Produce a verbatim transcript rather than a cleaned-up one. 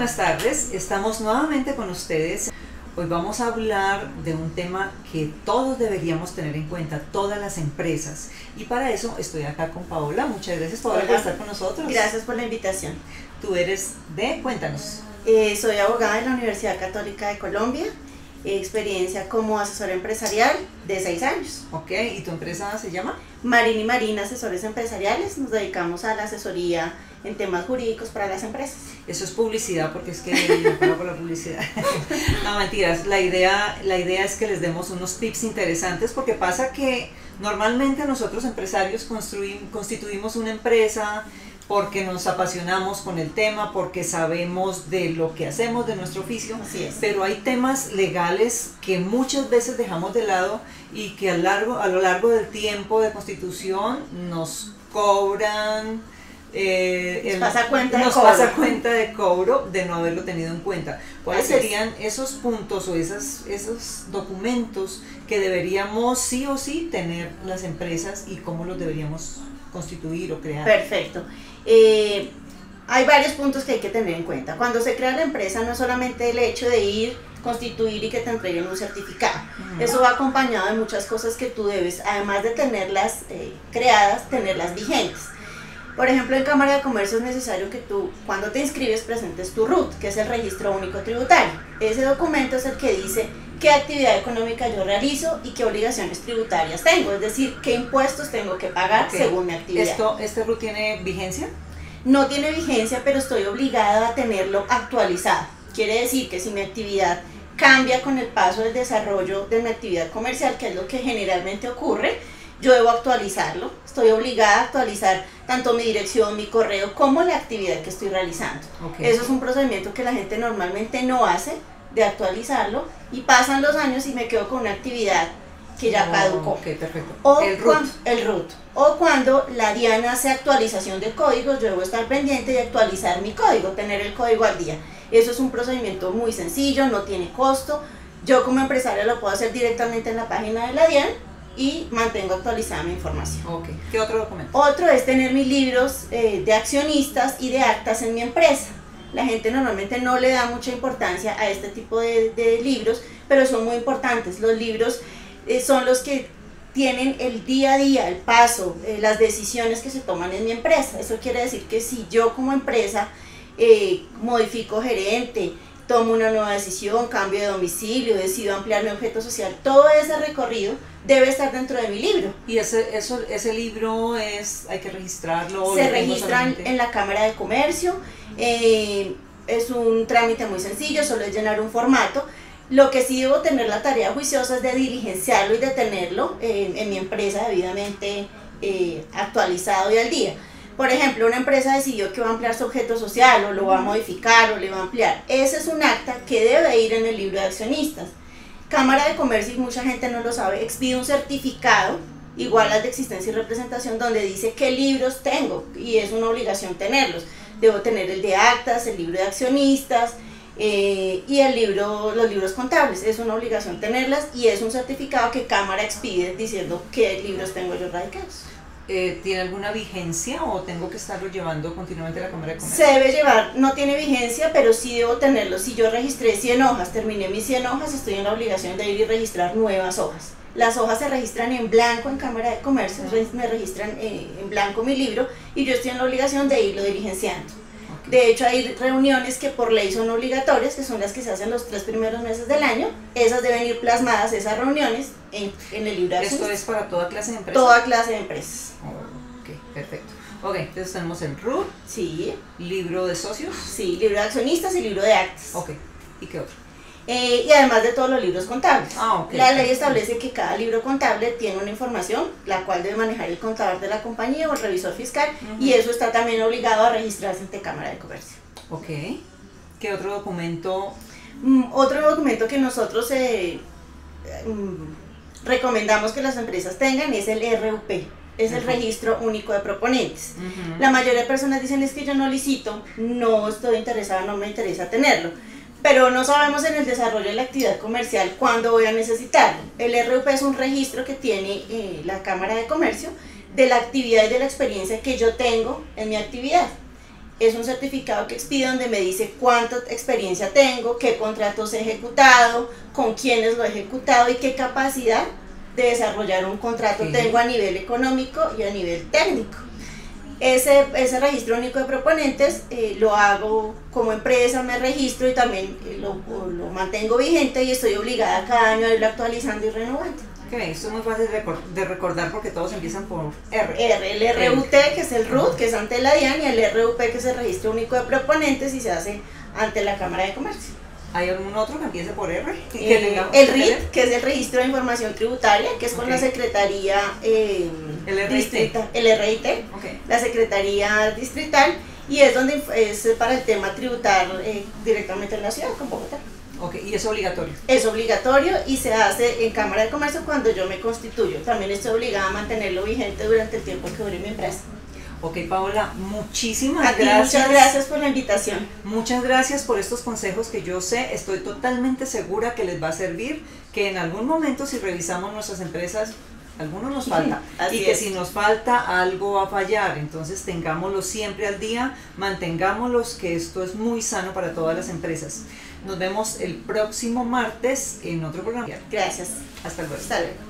buenas tardes, estamos nuevamente con ustedes. Hoy vamos a hablar de un tema que todos deberíamos tener en cuenta, todas las empresas. Y para eso estoy acá con Paola. Muchas gracias, Paola, por estar con nosotros. Gracias por la invitación. Tú eres de, cuéntanos. Eh, soy abogada de la Universidad Católica de Colombia. Experiencia como asesora empresarial de seis años. Ok, ¿y tu empresa se llama? Marín y Marín Asesores Empresariales. Nos dedicamos a la asesoría en temas jurídicos para las empresas. Eso es publicidad, porque es que yo pago por la publicidad. No, mentiras. La idea, la idea es que les demos unos tips interesantes, porque pasa que normalmente nosotros empresarios constituimos una empresa porque nos apasionamos con el tema, porque sabemos de lo que hacemos, de nuestro oficio. Así es. Pero hay temas legales que muchas veces dejamos de lado y que a, largo, a lo largo del tiempo de constitución nos cobran, eh, nos el, pasa cuenta nos de cobro. pasa cuenta de cobro de no haberlo tenido en cuenta. ¿Cuáles Así es. serían esos puntos o esas, esos documentos que deberíamos sí o sí tener las empresas y cómo los deberíamos constituir o crear? Perfecto. Eh, hay varios puntos que hay que tener en cuenta. Cuando se crea la empresa no es solamente el hecho de ir, constituir y que te entreguen un certificado. Uh-huh. Eso va acompañado de muchas cosas que tú debes, además de tenerlas eh, creadas, tenerlas vigentes. Por ejemplo, en Cámara de Comercio es necesario que tú, cuando te inscribes, presentes tu R U T, que es el Registro Único Tributario. Ese documento es el que dice qué actividad económica yo realizo y qué obligaciones tributarias tengo, es decir, qué impuestos tengo que pagar okay. según mi actividad. ¿Esto, ¿Este R U T tiene vigencia? No tiene vigencia, pero estoy obligada a tenerlo actualizado. Quiere decir que si mi actividad cambia con el paso del desarrollo de mi actividad comercial, que es lo que generalmente ocurre, yo debo actualizarlo. Estoy obligada a actualizar tanto mi dirección, mi correo, como la actividad que estoy realizando. Okay. Eso es un procedimiento que la gente normalmente no hace, de actualizarlo, y pasan los años y me quedo con una actividad que ya oh, caducó. Okay, perfecto. O el R U T. Cuando, el R U T. O cuando la DIAN hace actualización de códigos, yo debo estar pendiente de actualizar mi código, tener el código al día. Eso es un procedimiento muy sencillo, no tiene costo. Yo como empresaria lo puedo hacer directamente en la página de la DIAN y mantengo actualizada mi información. Okay. ¿Qué otro documento? Otro es tener mis libros eh, de accionistas y de actas en mi empresa. La gente normalmente no le da mucha importancia a este tipo de, de libros, pero son muy importantes. Los libros eh, son los que tienen el día a día, el paso, eh, las decisiones que se toman en mi empresa. Eso quiere decir que si yo como empresa eh, modifico gerente, tomo una nueva decisión, cambio de domicilio, decido ampliar mi objeto social, todo ese recorrido debe estar dentro de mi libro. ¿Y ese, eso, ese libro es, hay que registrarlo? Se registran en la Cámara de Comercio, eh, es un trámite muy sencillo, solo es llenar un formato. Lo que sí debo tener la tarea juiciosa es de diligenciarlo y de tenerlo eh, en mi empresa debidamente eh, actualizado y al día. Por ejemplo, una empresa decidió que va a ampliar su objeto social o lo va a modificar o le va a ampliar. Ese es un acta que debe ir en el libro de accionistas. Cámara de Comercio, y mucha gente no lo sabe, expide un certificado igual al de existencia y representación donde dice qué libros tengo y es una obligación tenerlos. Debo tener el de actas, el libro de accionistas eh, y el libro, los libros contables. Es una obligación tenerlas y es un certificado que Cámara expide diciendo qué libros tengo yo radicados. Eh, ¿Tiene alguna vigencia o tengo que estarlo llevando continuamente a la Cámara de Comercio? Se debe llevar, no tiene vigencia, pero sí debo tenerlo. Si yo registré cien hojas, terminé mis cien hojas, estoy en la obligación de ir y registrar nuevas hojas. Las hojas se registran en blanco en Cámara de Comercio, me registran eh, en blanco mi libro y yo estoy en la obligación de irlo diligenciando. Okay. De hecho, hay reuniones que por ley son obligatorias, que son las que se hacen los tres primeros meses del año. Esas deben ir plasmadas, esas reuniones, en, en el libro de accionistas. ¿Esto es para toda clase de empresas? Toda clase de empresas. Oh, ok, perfecto. Ok, entonces tenemos el R U T, sí. Libro de socios. Sí, libro de accionistas y libro de actas. Ok, ¿y qué otro? Eh, y además de todos los libros contables. Ah, okay, la ley establece que cada libro contable tiene una información, la cual debe manejar el contador de la compañía o el revisor fiscal, uh-huh. y eso está también obligado a registrarse ante Cámara de Comercio. Ok. ¿Qué otro documento? Mm, otro documento que nosotros eh, mm, recomendamos que las empresas tengan es el R U P. Es el uh-huh. Registro Único de Proponentes. Uh-huh. La mayoría de personas dicen es que yo no licito, no estoy interesada, no me interesa tenerlo. Pero no sabemos en el desarrollo de la actividad comercial cuándo voy a necesitarlo. El R U P es un registro que tiene eh, la Cámara de Comercio de la actividad y de la experiencia que yo tengo en mi actividad. Es un certificado que expide donde me dice cuánta experiencia tengo, qué contratos he ejecutado, con quiénes lo he ejecutado y qué capacidad de desarrollar un contrato sí. tengo a nivel económico y a nivel técnico. Ese, ese registro único de proponentes eh, lo hago como empresa, me registro y también eh, lo, lo mantengo vigente y estoy obligada cada año a irlo actualizando y renovando. Okay, esto es muy fácil de recordar porque todos empiezan por R. R, el R U T, que es el R U T, que es ante la DIAN, y el R U P, que es el registro único de proponentes y se hace ante la Cámara de Comercio. ¿Hay algún otro que empiece por R? Eh, el R I T, que es el Registro de Información Tributaria, que es con okay. la Secretaría eh, el R I T. Distrital, el R I T, okay. la Secretaría Distrital, y es donde es para el tema tributar eh, directamente en la ciudad, con Bogotá. Ok, y es obligatorio. Es obligatorio y se hace en Cámara de Comercio cuando yo me constituyo. También estoy obligada a mantenerlo vigente durante el tiempo que dure mi empresa. Ok, Paola, muchísimas a ti, gracias. Muchas gracias por la invitación. Muchas gracias por estos consejos que yo sé, estoy totalmente segura que les va a servir, que en algún momento si revisamos nuestras empresas, algunos nos falta, y que es. si nos falta algo va a fallar, entonces tengámoslo siempre al día, mantengámoslos, que esto es muy sano para todas las empresas. Nos vemos el próximo martes en otro programa. Gracias. Hasta luego. Hasta luego.